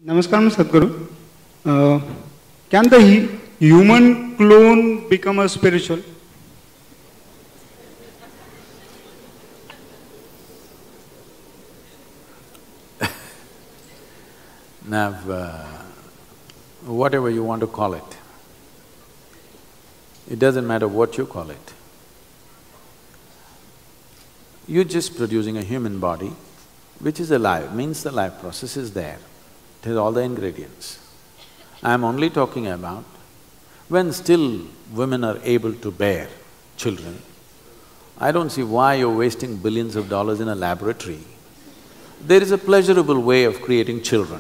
Namaskaram Sadhguru. Can the human clone become a spiritual? Now, whatever you want to call it doesn't matter what you call it. You're just producing a human body which is alive, means the life process is there. It has all the ingredients. I'm only talking about when still women are able to bear children. I don't see why you're wasting billions of dollars in a laboratory. There is a pleasurable way of creating children.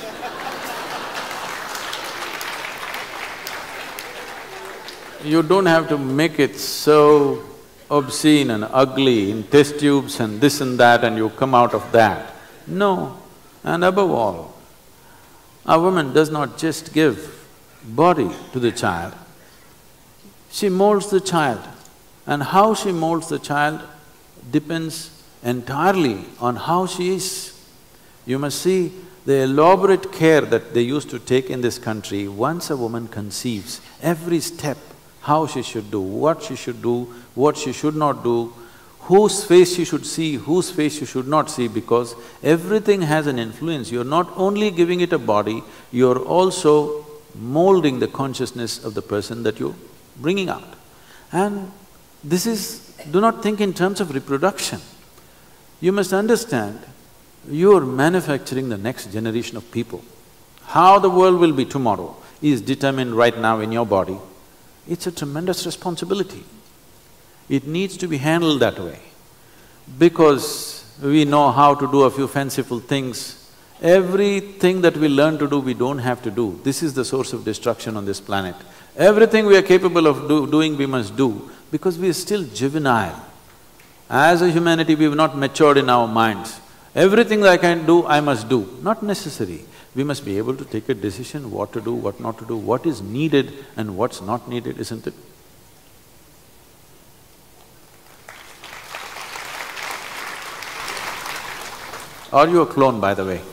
You don't have to make it so obscene and ugly in test tubes and this and that and you come out of that. No. And above all, a woman does not just give body to the child, she molds the child. And how she molds the child depends entirely on how she is. You must see the elaborate care that they used to take in this country. Once a woman conceives, every step, how she should do, what she should not do, whose face she should see, whose face she should not see, because everything has an influence. You're not only giving it a body, you're also molding the consciousness of the person that you're bringing out. And this is… do not think in terms of reproduction. You must understand, you're manufacturing the next generation of people. How the world will be tomorrow is determined right now in your body. It's a tremendous responsibility. It needs to be handled that way. Because we know how to do a few fanciful things, everything that we learn to do, we don't have to do. This is the source of destruction on this planet. Everything we are capable of doing, we must do, because we are still juvenile. As a humanity, we have not matured in our minds. Everything that I can do, I must do. Not necessary. We must be able to take a decision what to do, what not to do, what is needed and what's not needed, isn't it? Are you a clone, by the way?